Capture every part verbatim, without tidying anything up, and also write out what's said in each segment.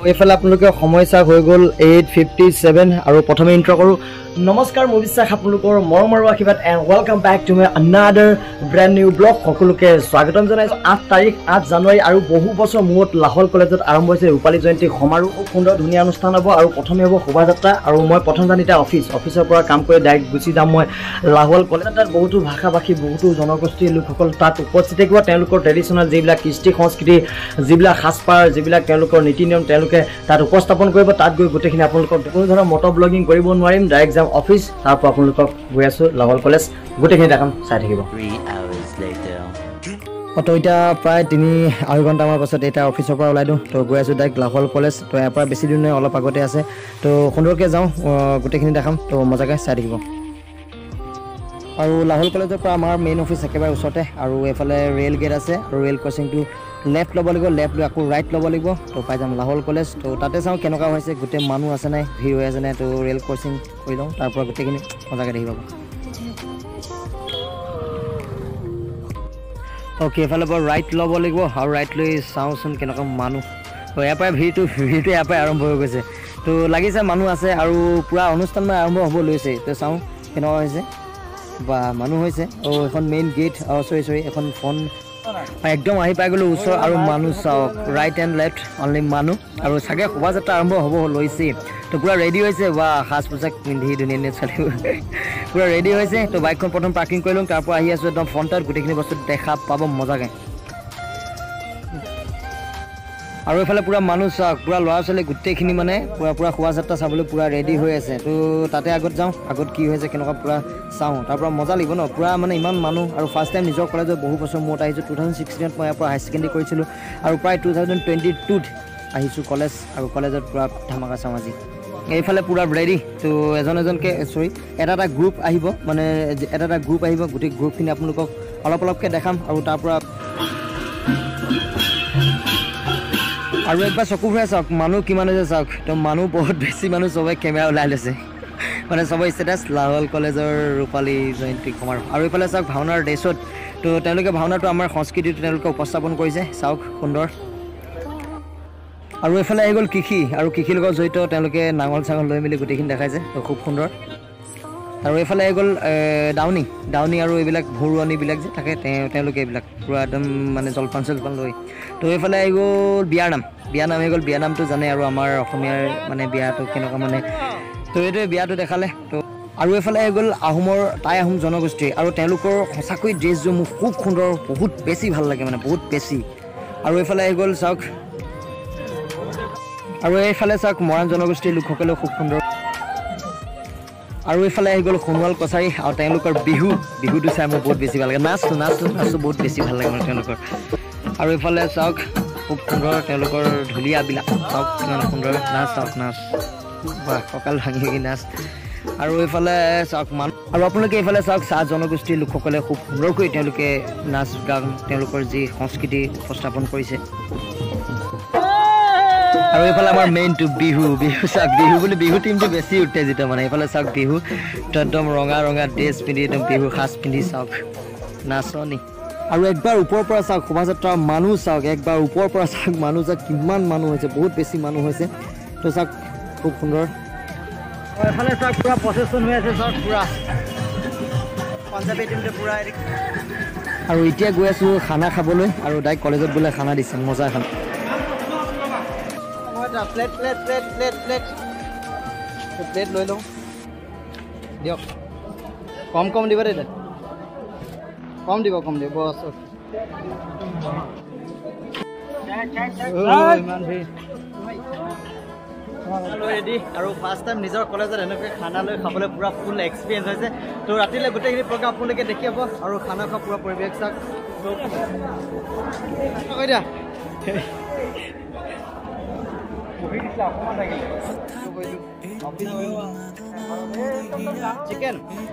এইফালে আপোনালোকে সমস্যা হৈ গ'ল eight fifty-seven আৰু প্ৰথমে ইন্ট্ৰ কৰো নমস্কাৰ মই বিশ্বাস আপোনালোকৰ মৰম আৰু আশীৰ্বাদ and welcome back to my another brand new blog সকলোকে স্বাগতম জনাইছো আঠ তাৰিখ আঠ জানুৱাৰী আৰু বহু বছৰ মূৰত লাহোল কলেজত আৰম্ভ হৈছে ৰূপালী জয়ন্তী সমাৰোহ খুব সুন্দৰ ধুনীয়া অনুষ্ঠান হ'ব আৰু প্ৰথমে হ'ব শোভাযাত্ৰা আৰু মই প্ৰথম জানিতা অফিচ অফিচৰ পৰা কাম কৰি ডাইৰেক্ট গুচি যাম মই লাহোল কলেজত তাত বহুতো ভাষা ভাষী বহুতো জনগোষ্ঠীৰ লোকসকল তাত উপস্থিত থাকিব তেওঁলোকৰ ট্ৰেডিশ্যনেল যিবিলাক কৃষ্টি সংস্কৃতি যিবিলাক সাজপাৰ যিবিলাক তেওঁলোকৰ নীতি নিয়ম তেওঁলোকে তাত উপস্থাপন কৰিব তাত গৈ গোটেইখিনি আপোনালোকক কোনো ধৰণৰ মটৰ ব্লগিং কৰিব নোৱাৰিম ডাইৰেক্ট যাম অফিচ তাৰ পৰা আপোনালোকক গৈ আছো লাহোল কলেজ গোটেইখিনি দেখাম চাই থাকিব তো এতিয়া প্ৰায় তিনি আঢ়ৈ ঘণ্টামানৰ পাছত এতিয়া অফিচৰ পৰা ওলাই দিওঁ তো গৈ আছোঁ ডাইৰেক্ট লাহোল কলেজ তো ইয়াৰ পৰা বেছি দিন অলপ আগতে আছে তো সুন্দৰকৈ যাওঁ গোটেইখিনি দেখাম তো মজাকৈ চাই থাকিব আৰু লাহোল কলেজৰ পৰা আমাৰ মেইন অফিচ একেবাৰে ওচৰতে আৰু এইফালে ৰেল গেট আছে আৰু ৰেল ক্ৰচিংটো লেফ্ট ল'ব লাগিব লেফ্ট লৈ আকৌ ৰাইট ল'ব লাগিব তো পাই যাম লাহোল কলেজ তো তাতে চাওঁ কেনেকুৱা হৈছে গোটেই মানুহ আছে নাই ভিৰ হৈ আছে নাই তো ৰেল ক্ৰচিং কৰি লওঁ তাৰ পৰা গোটেইখিনি মজাকৈ দেখি পাব অ'কে এইফালে বাৰু ৰাইট ল'ব লাগিব আৰু ৰাইট লৈ চাওঁচোন কেনেকুৱা মানুহ তো ইয়াৰ পৰাই ভিৰটো ভিৰটো ইয়াৰ পৰাই আৰম্ভ হৈ গৈছে তো লাগিছে মানুহ আছে আৰু পূৰা অনুষ্ঠান মানে আৰম্ভ হ'ব লৈছে তো চাওঁ কেনেকুৱা হৈছে বা মানুহ হৈছে অ' এখন মেইন গেট অ' চৰি চৰি এখন ফোন একদম আহি পাই গ'লোঁ ওচৰ আৰু মানুহ চাওক ৰাইট এণ্ড লেফ্ট অনলি মানুহ আৰু চাগে শোভাযাত্ৰা আৰম্ভ হ'ব লৈছে তো পূৰা ৰেডি হৈছে বা সাজ পোছাক পিন্ধি ধুনীয়া ধুনীয়া চলিব পূৰা ৰেডি হৈছে তো বাইকখন প্ৰথম পাৰ্কিং কৰি লওঁ তাৰ পৰা আহি আছোঁ একদম ফ্ৰণ্টত গোটেইখিনি বস্তু দেখা পাব মজাকৈ আৰু এইফালে পূৰা মানুহ চাওক পূৰা ল'ৰা ছোৱালী গোটেইখিনি মানে পূৰা পূৰা শোভাযাত্ৰা চাবলৈ পূৰা ৰেডি হৈ আছে তো তাতে আগত যাওঁ আগত কি হৈছে কেনেকুৱা পূৰা চাওঁ তাৰ পৰা মজা লাগিব ন পূৰা মানে ইমান মানুহ আৰু ফাৰ্ষ্ট টাইম নিজৰ কলেজত বহু বছৰ মূৰত আহিছোঁ টু থাউজেণ্ড ছিক্সটিনত মই ইয়াৰ পৰা হায়াৰ ছেকেণ্ডেৰী কৰিছিলোঁ আৰু প্ৰায় টু থাউজেণ্ড টুৱেণ্টি টুত আহিছোঁ কলেজ আৰু কলেজত পূৰা ধামাকা চাওঁ আজি এইফালে পূৰা ৰেডি তো এজন এজনকৈ চৰি এটা এটা গ্ৰুপ আহিব মানে এটা এটা গ্ৰুপ আহিব গোটেই গ্ৰুপখিনি আপোনালোকক অলপ অলপকৈ দেখাম আৰু তাৰ পৰা আৰু একবাৰ চকু ফুৰাই চাওক মানুহ কিমান হৈছে চাওক তো মানুহ বহুত বেছি মানুহ চবে কেমেৰা ওলাই লৈছে মানে চবৰে ষ্টেটাছ লাহোল কলেজৰ ৰূপালী জয়ন্তী সমাৰোহ আৰু এইফালে চাওক ভাওনাৰ ড্ৰেছত তো তেওঁলোকে ভাওনাটো আমাৰ সংস্কৃতিটো তেওঁলোকে উপস্থাপন কৰিছে চাওক সুন্দৰ আৰু এইফালে আহি গ'ল কৃষি আৰু কৃষিৰ লগত জড়িত তেওঁলোকে নাঙল চাঙল লৈ মেলি গোটেইখিনি দেখাইছে তো খুব সুন্দৰ আৰু এইফালে আহি গ'ল ডাউনি ডাউনি আৰু এইবিলাক ভৰুৱনীবিলাক যে থাকে তেওঁলোকে এইবিলাক পূৰা একদম মানে জলপান চলপান লৈ তো এইফালে আহি গ'ল বিয়াৰ নাম বিয়া নাম আহি গ'ল বিয়া নামটো জানে আৰু আমাৰ অসমীয়াৰ মানে বিয়াটো কেনেকুৱা মানে তো এইটোৱে বিয়াটো দেখালে তো আৰু এইফালে আহি গ'ল আহোমৰ টাই আহোম জনগোষ্ঠী আৰু তেওঁলোকৰ সঁচাকৈ ড্ৰেছযোৰ মোক খুব সুন্দৰ বহুত বেছি ভাল লাগে মানে বহুত বেছি আৰু এইফালে আহি গ'ল চাওক আৰু এইফালে চাওক মৰাণ জনগোষ্ঠীৰ লোকসকলেও খুব সুন্দৰ আৰু এইফালে আহি গ'ল সোণোৱাল কছাৰী আৰু তেওঁলোকৰ বিহু বিহুটো চাই মোৰ বহুত বেছি ভাল লাগে নাচটো নাচটো নাচটো বহুত বেছি ভাল লাগে মানে তেওঁলোকৰ আৰু এইফালে চাওক খুব সুন্দৰ তেওঁলোকৰ ঢুলীয়াবিলাক চাওক কিমান সুন্দৰ নাচ চাওক নাচ বা কঁকাল ভাঙি ভাঙি নাচ আৰু এইফালে চাওক মান আৰু আপোনালোকে এইফালে চাওক চাহ জনগোষ্ঠীৰ লোকসকলে খুব সুন্দৰকৈ তেওঁলোকে নাচ গান তেওঁলোকৰ যি সংস্কৃতি উপস্থাপন কৰিছে আৰু এইফালে আমাৰ মেইনটো বিহু বিহু চাওক বিহু বুলি বিহু টিমটো বেছি উত্তেজিত মানে এইফালে চাওক বিহু তো একদম ৰঙা ৰঙা ড্ৰেছ পিন্ধি একদম বিহু সাজ পিন্ধি চাওক নাচনি আৰু একবাৰ ওপৰৰ পৰা চাওক শোভাযাত্ৰা মানুহ চাওক একবাৰ ওপৰৰ পৰা চাওক মানুহ চাওক কিমান মানুহ হৈছে বহুত বেছি মানুহ হৈছে তো চাওক খুব সুন্দৰ এফালে চাওক পূৰা প্ৰচেছন হৈ আছে চাওক পূৰা পাঞ্জাৱী টিমটো পূৰা আৰু এতিয়া গৈ আছোঁ খানা খাবলৈ আৰু ডাইৰেক্ট কলেজত বোলে খানা দিছে মজা খানা plate plate plate plate plate plate লৈ লওঁ দিয়ক কম কম দিব দেই কম দিব কম দিব বছ ইমান ভিৰ ৰেডি আৰু ফাৰ্ষ্ট টাইম নিজৰ কলেজত এনেকৈ খানা লৈ খাবলৈ পূৰা ফুল এক্সপিৰিয়েঞ্চ হৈছে তো ৰাতিলৈ গোটেইখিনি প্ৰগ্ৰাম আপোনালোকে দেখি পাব আৰু খানা খোৱা পূৰা পৰিৱেশ চাওক কৈ দিয়া চিকেন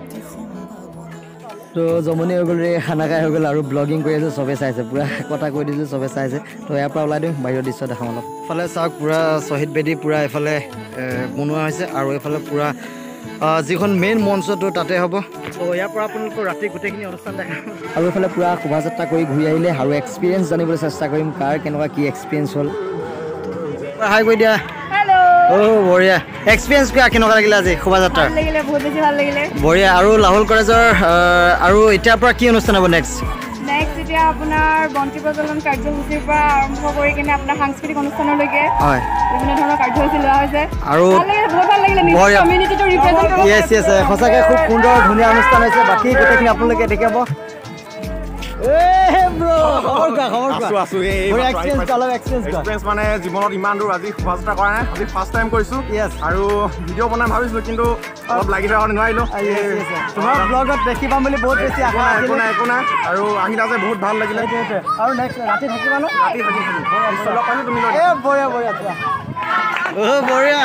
তো জমনি হৈ গ'ল ৰে খানা খাই হৈ গ'ল আৰু ব্লগিং কৰি আছে চবে চাইছে পূৰা কথা কৈ দিছোঁ চবে চাইছে তো ইয়াৰ পৰা ওলাই দিওঁ বাহিৰৰ দৃশ্য দেখাম অলপ এইফালে চাওক পূৰা শ্বহীদ বেদী পূৰা এইফালে বনোৱা হৈছে আৰু এইফালে পূৰা যিখন মেইন মঞ্চটো তাতে হ'ব তো ইয়াৰ পৰা আপোনালোকৰ ৰাতি গোটেইখিনি অনুষ্ঠান দেখাম আৰু এইফালে পূৰা শোভাযাত্ৰা কৰি ঘূৰি আহিলে আৰু এক্সপিৰিয়েঞ্চ জানিবলৈ চেষ্টা কৰিম কাৰ কেনেকুৱা কি এক্সপিৰিয়েঞ্চ হ'ল হাই কৈ দিয়া হেল্ল' ও বঢ়িয়া এক্সপিৰিয়েঞ্চ কি কেনেকুৱা লাগিলে আজি শোভাযাত্ৰা ভাল লাগিলে বহুত বেছি ভাল লাগিলে বঢ়িয়া আৰু লাহোল কলেজৰ আৰু এতিয়াৰ পৰা কি অনুষ্ঠান হ'ব নেক্সট নেক্সট এতিয়া আপোনাৰ বন্তি প্ৰজ্বলন কাৰ্যসূচীৰ পৰা আৰম্ভ কৰি কিনে আপোনাৰ সাংস্কৃতিক অনুষ্ঠানলৈকে হয় বিভিন্ন ধৰণৰ কাৰ্যসূচী লোৱা হৈছে আৰু ভাল লাগিলে বহুত ভাল লাগিলে নিজৰ কমিউনিটিটো ৰিপ্ৰেজেণ্ট কৰিব য়েছ য়েছ সঁচাকৈ খুব সুন্দৰ ধুনীয়া অনুষ্ঠান হৈছে বাকী গোটেইখিনি আপোনালোকে দেখাব মানে জীৱনত ইমান দূৰ আজি শোভাযাত্ৰা কৰা নাই আজি ফাৰ্ষ্ট টাইম কৰিছোঁ আৰু ভিডিঅ' বনাই ভাবিছিলোঁ কিন্তু অলপ লাগি থকা নোৱাৰিলোঁ তোমাৰ ব্লগত দেখি পাম বুলি বহুত বেছি আশা একো নাই একো নাই আৰু আহিলা যে বহুত ভাল লাগিলে আৰু নেক্সট ৰাতি থাকিবা ন ৰাতি থাকি লগ পাইছোঁ তুমি বঢ়িয়া বঢ়িয়া অ' বঢ়িয়া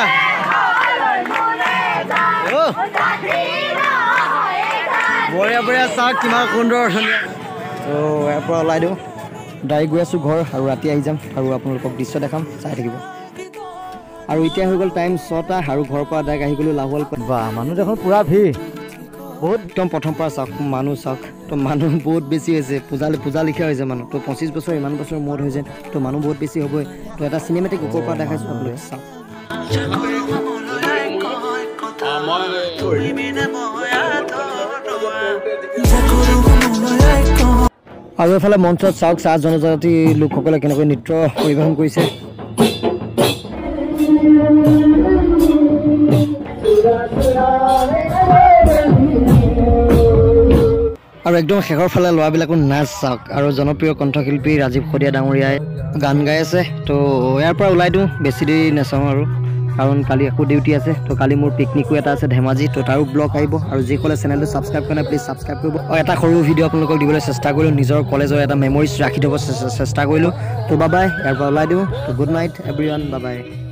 বঢ়িয়া বঢ়িয়া চাওক কিমান সুন্দৰ ধুনীয়া তো ইয়াৰ পৰা ওলাই দিওঁ ডাইৰেক্ট গৈ আছোঁ ঘৰ আৰু ৰাতি আহি যাম আৰু আপোনালোকক দৃশ্য দেখাম চাই থাকিব আৰু এতিয়া হৈ গ'ল টাইম ছটা আৰু ঘৰৰ পৰা ডাইৰেক্ট আহি গ'লোঁ লাহোৱাল বা মানুহ দেখোন পূৰা ভিৰ বহুত একদম প্ৰথম পৰা চাওক মানুহ চাওক তো মানুহ বহুত বেছি হৈছে পূজা পূজা লিখা হৈছে মানুহ তো পঁচিছ বছৰ ইমান বছৰ মূৰত হৈছে তো মানুহ বহুত বেছি হ'বই তো এটা চিনেমেটিক ওপৰৰ পৰা দেখাইছোঁ আপোনালোকে চাওক আৰু এফালে মঞ্চত চাওক চাহ জনজাতি লোকসকলে কেনেকৈ নৃত্য পৰিৱেশন কৰিছে আৰু একদম শেষৰ ফালে ল'ৰাবিলাকো নাচ চাওক আৰু জনপ্ৰিয় কণ্ঠশিল্পী ৰাজীৱ শদিয়া ডাঙৰীয়াই গান গাই আছে তো ইয়াৰ পৰা ওলাই দিওঁ বেছি দেৰি নাচাওঁ আৰু কাৰণ কালি আকৌ ডিউটি আছে তো কালি মোৰ পিকনিকো এটা আছে ধেমাজি তো তাৰো ব্লগ আহিব আৰু যিসকলে চেনেলটো ছাবস্ক্ৰাইব কৰা নাই প্লিজ ছাবস্ক্ৰাইব কৰিব আৰু এটা সৰু ভিডিঅ' আপোনালোকক দিবলৈ চেষ্টা কৰিলোঁ নিজৰ কলেজৰ এটা মেমৰিজ ৰাখি থ'ব চেষ্টা কৰিলোঁ তো বাবাই ইয়াৰ পৰা ওলাই দিওঁ তো গুড নাইট এভৰিৱান বাবাই